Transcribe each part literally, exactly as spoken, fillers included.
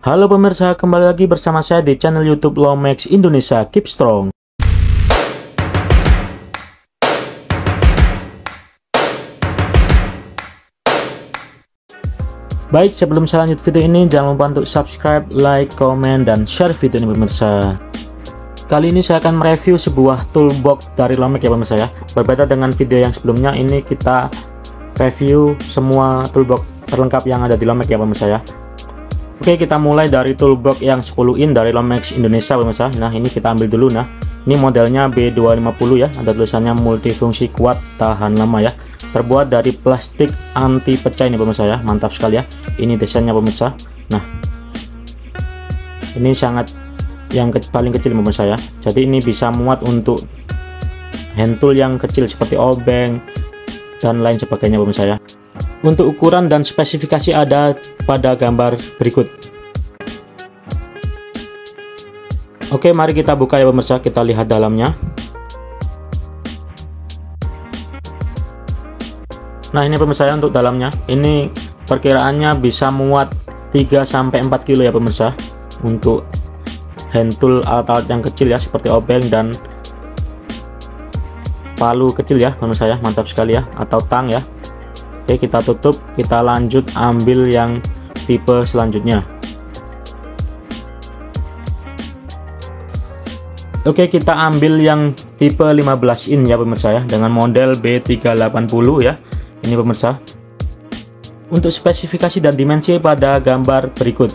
Halo pemirsa, kembali lagi bersama saya di channel YouTube Lomex Indonesia. Keep strong. Baik, sebelum saya lanjut video ini, jangan lupa untuk subscribe, like, komen, dan share video ini pemirsa. Kali ini saya akan mereview sebuah toolbox dari Lomex ya pemirsa ya. Berbeda dengan video yang sebelumnya, ini kita review semua toolbox terlengkap yang ada di Lomex ya pemirsa ya. Oke, kita mulai dari toolbox yang sepuluh in dari Lomex Indonesia pemirsa. Nah, ini kita ambil dulu. Nah, ini modelnya B dua lima nol ya. Ada tulisannya multifungsi kuat tahan lama ya. Terbuat dari plastik anti pecah ini pemirsa ya. Mantap sekali ya. Ini desainnya pemirsa. Nah, ini sangat yang ke paling kecil pemirsa ya. Jadi ini bisa muat untuk hand tool yang kecil seperti obeng dan lain sebagainya pemirsa ya. Untuk ukuran dan spesifikasi ada pada gambar berikut. Oke, mari kita buka ya pemirsa, kita lihat dalamnya. Nah, ini pemirsa ya, untuk dalamnya ini perkiraannya bisa muat tiga sampai empat kilo ya pemirsa. Untuk hand tool alat-alat yang kecil ya, seperti obeng dan palu kecil ya pemirsa ya. Mantap sekali ya, atau tang ya. Oke, kita tutup, kita lanjut ambil yang tipe selanjutnya. Oke, kita ambil yang tipe lima belas in ya pemirsa ya, dengan model B tiga delapan nol ya. Ini pemirsa. Untuk spesifikasi dan dimensi pada gambar berikut.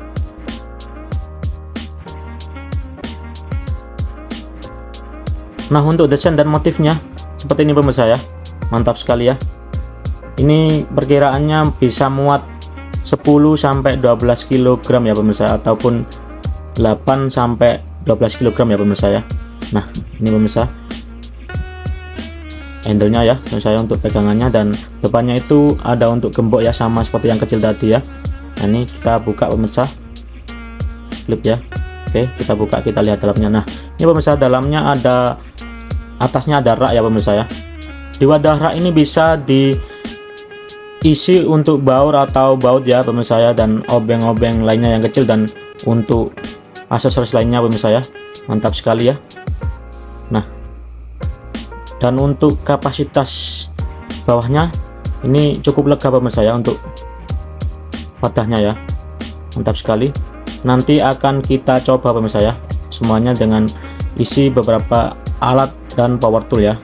Nah, untuk desain dan motifnya seperti ini pemirsa ya. Mantap sekali ya. Ini perkiraannya bisa muat sepuluh sampai dua belas kilogram ya pemirsa, ataupun delapan sampai dua belas kilogram ya pemirsa ya. Nah, ini pemirsa handle-nya ya pemirsa ya, untuk pegangannya, dan depannya itu ada untuk gembok ya, sama seperti yang kecil tadi ya. Nah, ini kita buka pemirsa, flip ya. Oke, kita buka, kita lihat dalamnya. Nah, ini pemirsa, dalamnya ada, atasnya ada rak ya pemirsa ya. Di wadah rak ini bisa di isi untuk baut atau baut ya pemirsa ya, dan obeng-obeng lainnya yang kecil, dan untuk aksesoris lainnya pemirsa ya. Mantap sekali ya. Nah, dan untuk kapasitas bawahnya ini cukup lega pemirsa ya, untuk wadahnya ya. Mantap sekali. Nanti akan kita coba pemirsa ya, semuanya dengan isi beberapa alat dan power tool ya.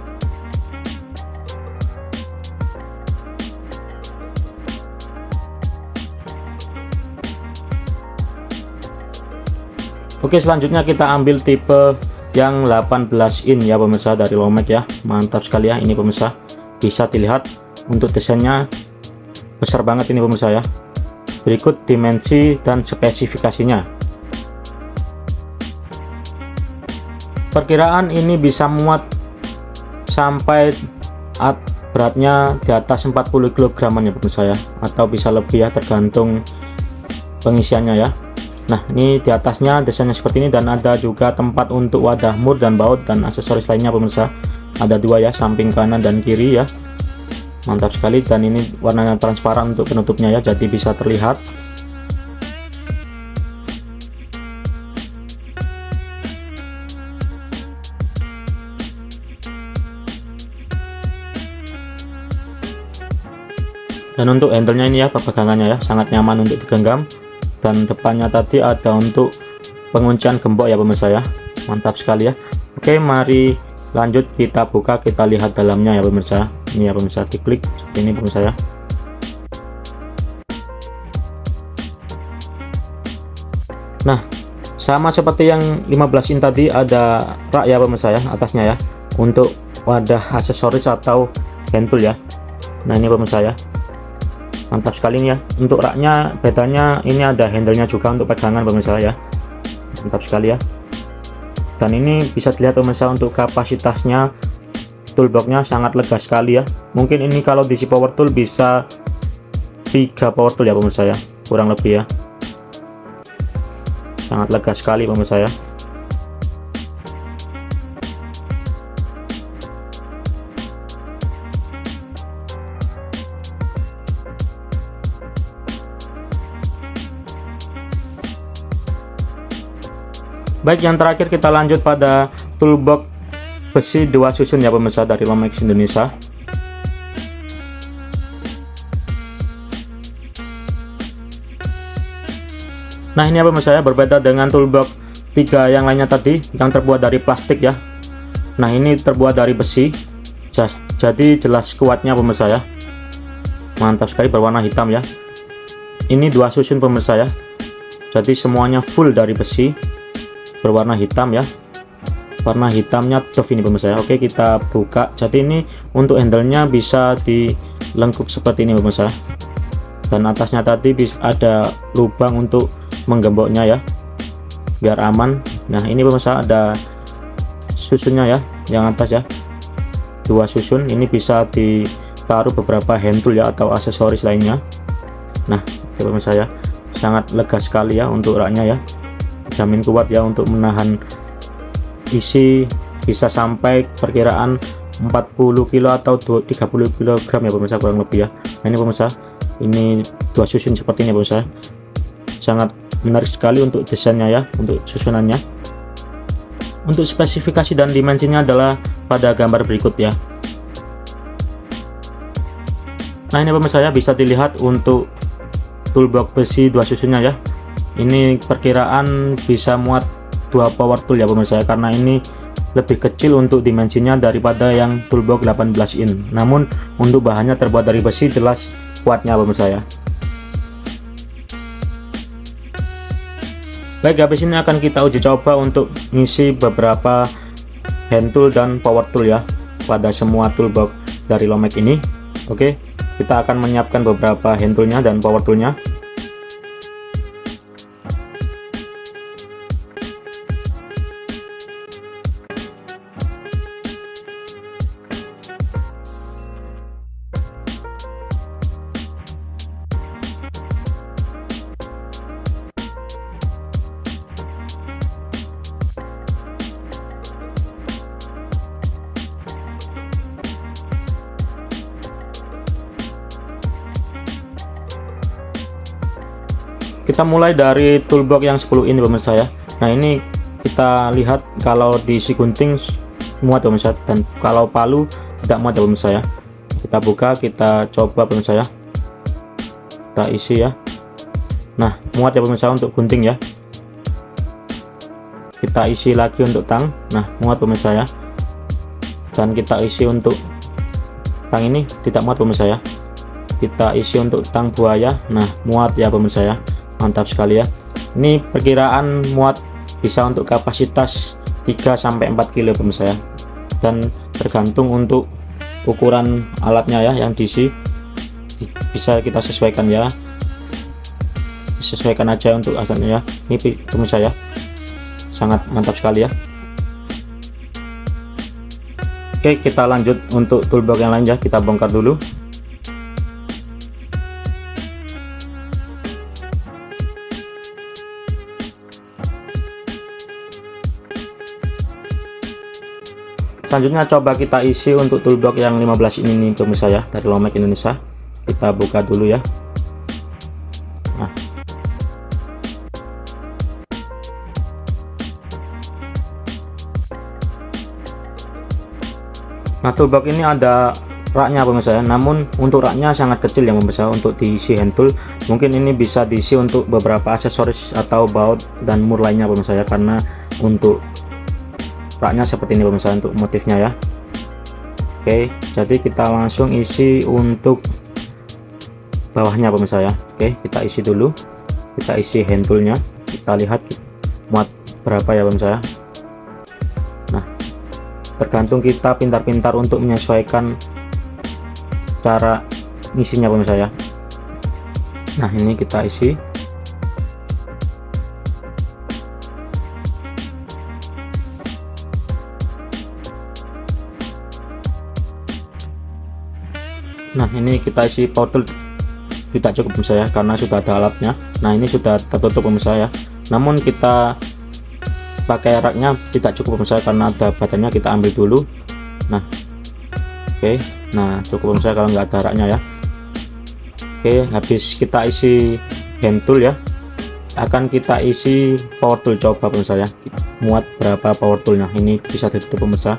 Oke, selanjutnya kita ambil tipe yang delapan belas in ya pemirsa dari Lomex ya. Mantap sekali ya ini pemirsa. Bisa dilihat untuk desainnya besar banget ini pemirsa ya. Berikut dimensi dan spesifikasinya. Perkiraan ini bisa muat sampai at beratnya di atas empat puluh kilogram ya pemirsa ya, atau bisa lebih ya, tergantung pengisiannya ya. Nah, ini di atasnya desainnya seperti ini, dan ada juga tempat untuk wadah mur dan baut dan aksesoris lainnya pemirsa. Ada dua ya, samping kanan dan kiri ya. Mantap sekali, dan ini warnanya transparan untuk penutupnya ya, jadi bisa terlihat. Dan untuk handle-nya ini ya, pegangannya ya, sangat nyaman untuk digenggam. Dan depannya tadi ada untuk penguncian gembok ya pemirsa ya. Mantap sekali ya. Oke, mari lanjut kita buka, kita lihat dalamnya ya pemirsa. Ini ya pemirsa, diklik seperti ini pemirsa ya. Nah, sama seperti yang lima belas in tadi, ada rak ya pemirsa ya, atasnya ya, untuk wadah aksesoris atau hand tool ya. Nah, ini pemirsa ya. Mantap sekali nih ya. Untuk raknya bedanya, ini ada handle-nya juga untuk pegangan pemirsa ya. Mantap sekali ya. Dan ini bisa dilihat pemirsa, untuk kapasitasnya toolboxnya sangat lega sekali ya. Mungkin ini kalau diisi power tool bisa tiga power tool ya pemirsa ya, kurang lebih ya. Sangat lega sekali pemirsa ya. Baik, yang terakhir kita lanjut pada toolbox besi dua susun ya pemirsa dari Lomex Indonesia. Nah ini apa pemirsa ya, berbeda dengan toolbox tiga yang lainnya tadi yang terbuat dari plastik ya. Nah ini terbuat dari besi, jadi jelas kuatnya pemirsa ya. Mantap sekali, berwarna hitam ya. Ini dua susun pemirsa ya, jadi semuanya full dari besi, berwarna hitam ya. Warna hitamnya doff ini pemirsa ya. Oke, kita buka. Jadi ini untuk handle-nya bisa dilengkuk seperti ini pemirsa, dan atasnya tadi bisa ada lubang untuk menggemboknya ya, biar aman. Nah ini pemirsa ada susunnya ya, yang atas ya, dua susun. Ini bisa ditaruh beberapa hand tool ya atau aksesoris lainnya. Nah oke pemirsa ya, sangat lega sekali ya untuk raknya ya, jamin kuat ya untuk menahan isi bisa sampai perkiraan empat puluh kilo atau tiga puluh kilogram ya pemirsa, kurang lebih ya. Nah ini pemirsa, ini dua susun seperti ini pemirsa, sangat menarik sekali untuk desainnya ya, untuk susunannya. Untuk spesifikasi dan dimensinya adalah pada gambar berikut ya. Nah ini pemirsa ya, bisa dilihat untuk toolbox besi dua susunnya ya. Ini perkiraan bisa muat dua power tool ya pemirsa ya, karena ini lebih kecil untuk dimensinya daripada yang toolbox delapan belas in. Namun untuk bahannya terbuat dari besi, jelas kuatnya pemirsa ya. Baik, habis ini akan kita uji coba untuk ngisi beberapa hand tool dan power tool ya pada semua toolbox dari Lomex ini. Oke, kita akan menyiapkan beberapa hand toolnya dan power toolnya. Kita mulai dari toolbox yang sepuluh ini pemirsa ya. Nah ini kita lihat kalau diisi gunting muat pemirsa, dan kalau palu tidak muat ya pemirsa ya. Kita buka, kita coba pemirsa ya, kita isi ya. Nah muat ya pemirsa untuk gunting ya. Kita isi lagi untuk tang, nah muat pemirsa ya. Dan kita isi untuk tang ini tidak muat pemirsa ya. Kita isi untuk tang buaya, nah muat ya pemirsa ya. Mantap sekali ya. Ini perkiraan muat bisa untuk kapasitas tiga sampai empat kilo pemirsa ya. Dan tergantung untuk ukuran alatnya ya yang diisi, bisa kita sesuaikan ya. Sesuaikan aja untuk asalnya ya. Ini pemirsa ya, sangat mantap sekali ya. Oke, kita lanjut untuk toolbox yang lain ya, kita bongkar dulu. Selanjutnya coba kita isi untuk toolbox yang lima belas ini nih pemirsa ya, dari Lomex Indonesia. Kita buka dulu ya. Nah, nah toolbox ini ada raknya pemirsa ya, namun untuk raknya sangat kecil ya pemirsa untuk diisi hand tool. Mungkin ini bisa diisi untuk beberapa aksesoris atau baut dan mur lainnya pemirsa ya, karena untuk raknya seperti ini pemirsa untuk motifnya ya. Oke, jadi kita langsung isi untuk bawahnya pemirsa ya. Oke, kita isi dulu, kita isi hand toolnya, kita lihat muat berapa ya pemirsa ya. Nah, tergantung kita pintar-pintar untuk menyesuaikan cara ngisinya pemirsa ya. Nah ini kita isi. Nah ini kita isi powder tidak cukup pemirsa ya, karena sudah ada alatnya. Nah ini sudah tertutup pemirsa ya, namun kita pakai raknya tidak cukup pemirsa karena ada badannya, kita ambil dulu. Nah oke, nah cukup pemirsa kalau nggak ada raknya ya. Oke, habis kita isi hand tool ya, akan kita isi power tool. Coba pemirsa ya, muat berapa power toolnya. Ini bisa ditutup pemirsa.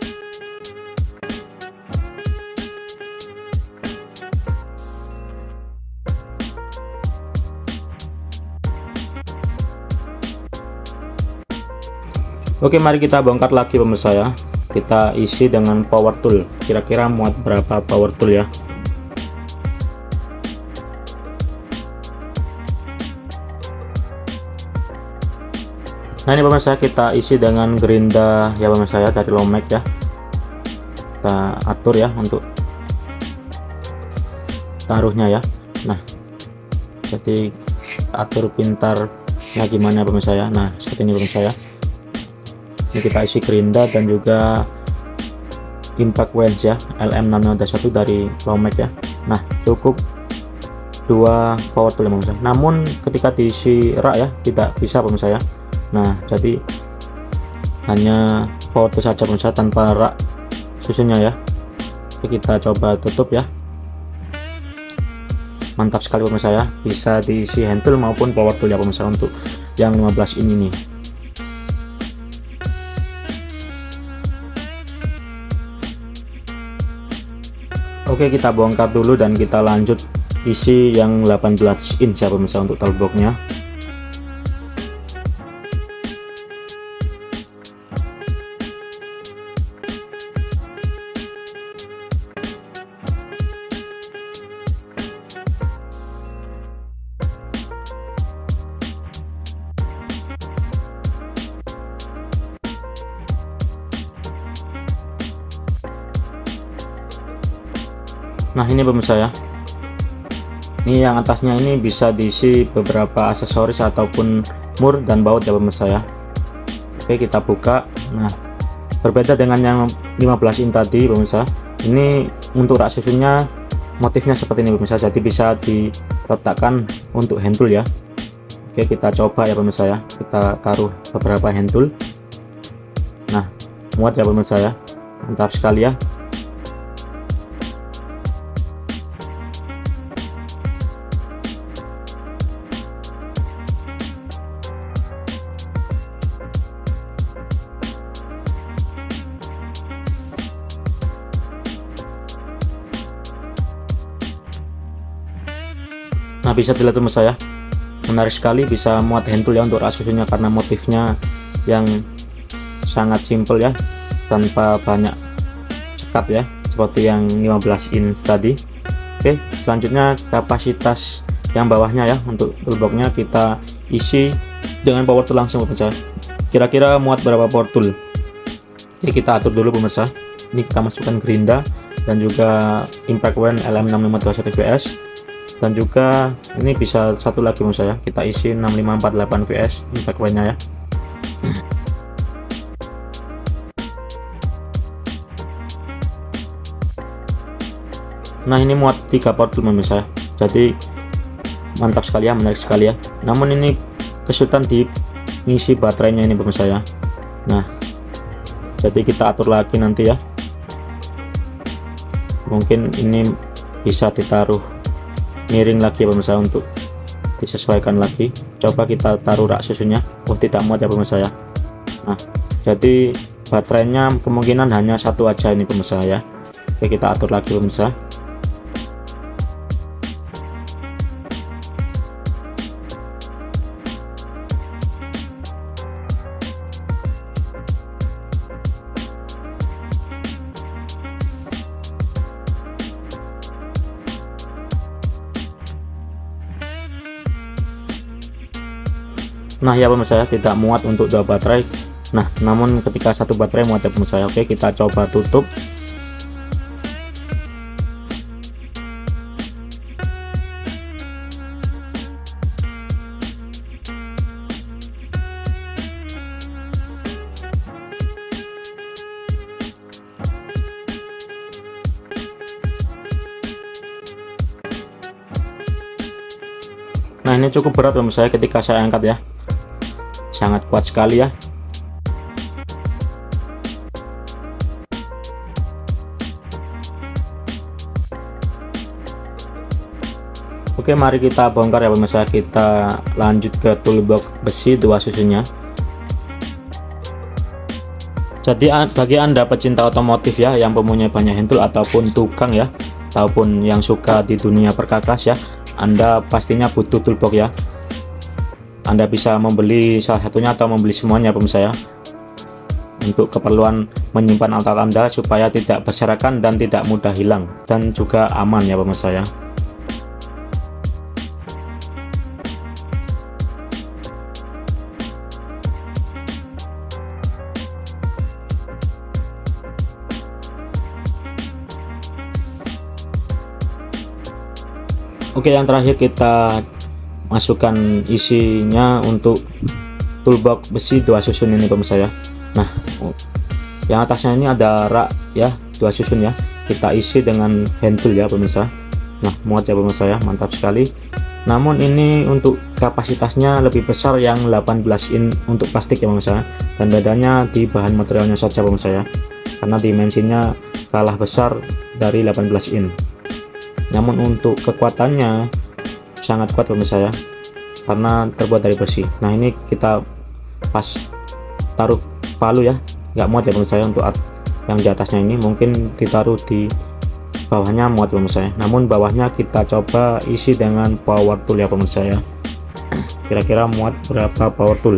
Oke, mari kita bongkar lagi pemirsa ya. Kita isi dengan power tool. Kira-kira muat berapa power tool ya? Nah, ini pemirsa kita isi dengan gerinda ya pemirsa ya, dari Lomek ya. Kita atur ya untuk taruhnya ya. Nah, jadi atur pintarnya gimana pemirsa ya. Nah, seperti ini pemirsa ya. Ini kita isi gerinda dan juga impact winch ya, L M enam lima satu dari Lomek ya. Nah, cukup dua power tool pemirsa. Namun ketika diisi rak ya tidak bisa pemirsa ya. Nah, jadi hanya power tool saja pemirsa tanpa rak susunnya ya. Oke, kita coba tutup ya. Mantap sekali pemirsa ya, bisa diisi hand tool maupun power tool ya pemirsa untuk yang lima belas in ini. Oke, kita bongkar dulu dan kita lanjut isi yang delapan belas inch ya pemirsa untuk talkboxnya. Nah, ini pemirsa ya, ini yang atasnya ini bisa diisi beberapa aksesoris ataupun mur dan baut ya pemirsa ya. Oke, kita buka. Nah, berbeda dengan yang lima belas inch tadi pemirsa, ini untuk rak susunnya motifnya seperti ini pemirsa, jadi bisa diletakkan untuk hand tool ya. Oke, kita coba ya pemirsa ya, kita taruh beberapa hand tool. Nah, muat ya pemirsa ya, mantap sekali ya. Nah, bisa dilihat pemirsa ya, menarik sekali, bisa muat hand tool ya untuk rak susunnya karena motifnya yang sangat simple ya, tanpa banyak cekat ya, seperti yang lima belas inch tadi. Oke, selanjutnya kapasitas yang bawahnya ya, untuk toolboxnya kita isi dengan power tool langsung pemirsa. Kira-kira muat berapa power tool? Oke, kita atur dulu pemirsa. Ini kita masukkan gerinda dan juga impact winch L M enam lima dua satu V S. Dan juga ini bisa satu lagi pemirsa ya, kita isi enam lima empat delapan V S impact winch-nya ya. Nah, ini muat tiga power tool pemirsa, jadi mantap sekali ya, menarik sekali ya. Namun ini kesulitan di ngisi baterainya ini pemirsa ya. Nah, jadi kita atur lagi nanti ya, mungkin ini bisa ditaruh miring lagi ya pemirsa untuk disesuaikan lagi. Coba kita taruh rak susunnya. Oh, tidak muat ya pemirsa ya. Nah, jadi baterainya kemungkinan hanya satu aja ini pemirsa ya. Oke, kita atur lagi pemirsa. Nah ya pemirsa ya, tidak muat untuk dua baterai. Nah, namun ketika satu baterai muat ya pemirsa. Oke, kita coba tutup. Nah, ini cukup berat pemirsa ketika saya angkat ya, sangat kuat sekali ya. Oke Oke, mari kita bongkar ya pemirsa. Kita lanjut ke toolbox besi dua susunnya. Jadi bagi Anda pecinta otomotif ya, yang mempunyai banyak hand tool ataupun tukang ya, ataupun yang suka di dunia perkakas ya, Anda pastinya butuh toolbox ya. Anda bisa membeli salah satunya atau membeli semuanya pemirsa ya, untuk keperluan menyimpan alat Anda supaya tidak berserakan dan tidak mudah hilang, dan juga aman ya pemirsa ya. Oke, yang terakhir kita masukkan isinya untuk toolbox besi dua susun ini pemirsa ya. Nah, yang atasnya ini ada rak ya, dua susun ya. Kita isi dengan hand tool ya pemirsa. Nah, muat ya pemirsa ya, mantap sekali. Namun ini untuk kapasitasnya lebih besar, yang delapan belas in untuk plastik ya pemirsa. Dan bedanya di bahan materialnya saja pemirsa ya, karena dimensinya kalah besar dari delapan belas in. Namun untuk kekuatannya sangat kuat pemirsa ya, karena terbuat dari besi. Nah, ini kita pas taruh palu ya, nggak muat ya pemirsa ya. Untuk yang di atasnya ini mungkin ditaruh di bawahnya muat pemirsa ya. Namun bawahnya kita coba isi dengan power tool ya pemirsa ya. Kira-kira muat berapa power tool?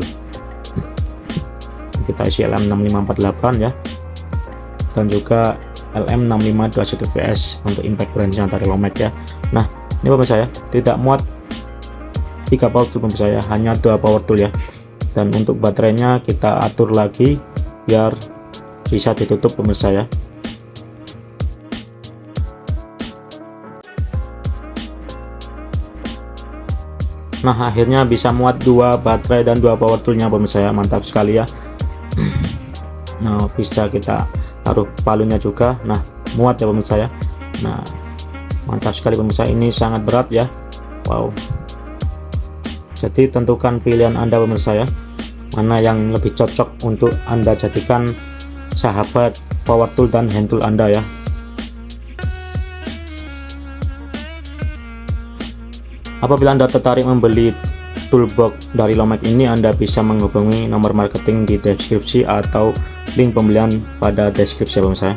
Kita isi L M enam lima empat delapan ya, dan juga L M enam lima dua satu V S untuk impact branch dari Lomek ya. Nah, ini pemirsa ya, tidak muat tiga power tool pemirsa ya, hanya dua power tool ya. Dan untuk baterainya kita atur lagi biar bisa ditutup pemirsa ya. Nah, akhirnya bisa muat dua baterai dan dua power toolnya pemirsa ya, mantap sekali ya. Nah, bisa kita taruh palunya juga. Nah, muat ya pemirsa ya. Nah, mantap sekali pemirsa, ini sangat berat ya. Wow. Jadi tentukan pilihan Anda pemirsa ya, mana yang lebih cocok untuk Anda jadikan sahabat power tool dan hand tool Anda ya. Apabila Anda tertarik membeli toolbox dari Lomek ini, Anda bisa menghubungi nomor marketing di deskripsi atau link pembelian pada deskripsi pemirsa.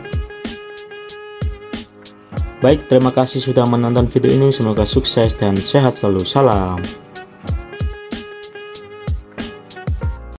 Baik, terima kasih sudah menonton video ini. Semoga sukses dan sehat selalu. Salam.